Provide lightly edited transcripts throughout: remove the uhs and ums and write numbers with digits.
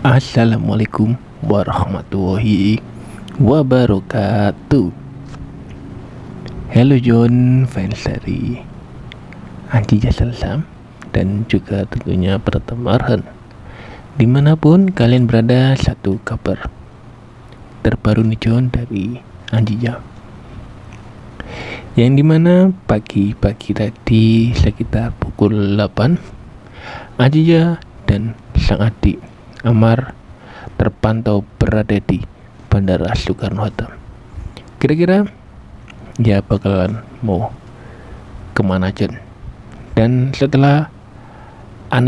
Assalamualaikum warahmatullahi wabarakatuh. Hello John, fans dari Anji Jasalam dan juga tentunya pertemaran. Dimanapun kalian berada, satu kabar terbaru nih John dari Anjija, yang dimana pagi-pagi tadi sekitar pukul 8 Anjija dan sang adik Amar terpantau berada di Bandara Soekarno-Hatta. Kira-kira dia bakalan mau kemana John? Dan setelah aneh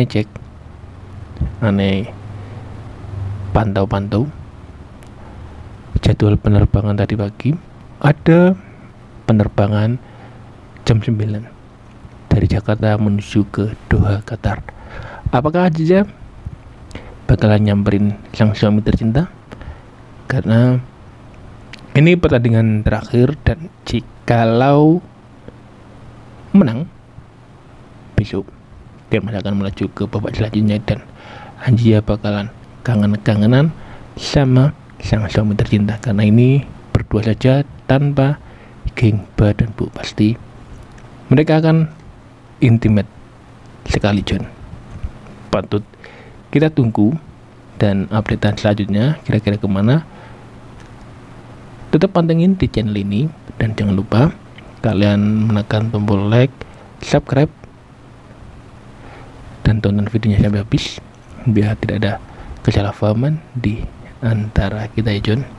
pantau jadwal penerbangan tadi pagi, ada penerbangan jam 9 dari Jakarta menuju ke Doha, Qatar. Apakah Aziza bakalan nyamperin sang suami tercinta? Karena ini pertandingan terakhir, dan jikalau menang besok, dia masih akan melaju ke babak selanjutnya, dan Anjia bakalan kangen-kangenan sama sang suami tercinta. Karena ini berdua saja tanpa geng ba dan bu, pasti mereka akan intimate sekali John. Patut kita tunggu dan updatean selanjutnya kira-kira kemana. Tetap pantengin di channel ini, dan jangan lupa kalian menekan tombol like, subscribe, dan tonton videonya sampai habis biar tidak ada kesalahpahaman di antara kita ya John.